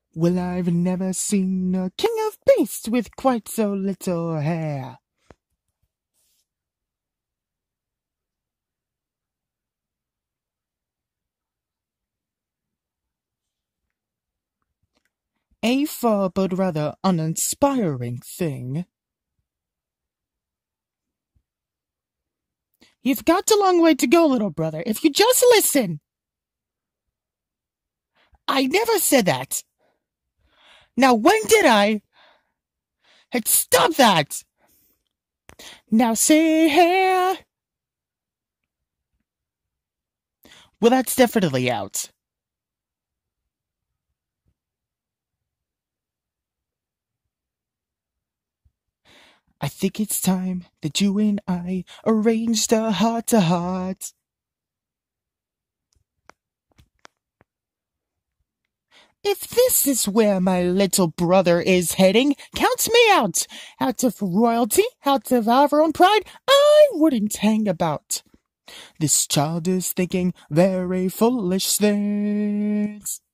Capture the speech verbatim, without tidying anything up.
Well, I've never seen a king of beasts with quite so little hair. A far but rather uninspiring thing. You've got a long way to go, little brother, if you just listen. I never said that. Now, when did I? Hey, stop that! Now say hair. Well, that's definitely out. I think it's time that you and I arranged a heart-to-heart. If this is where my little brother is heading, count me out. Out of royalty, out of our own pride, I wouldn't hang about. This child is thinking very foolish things.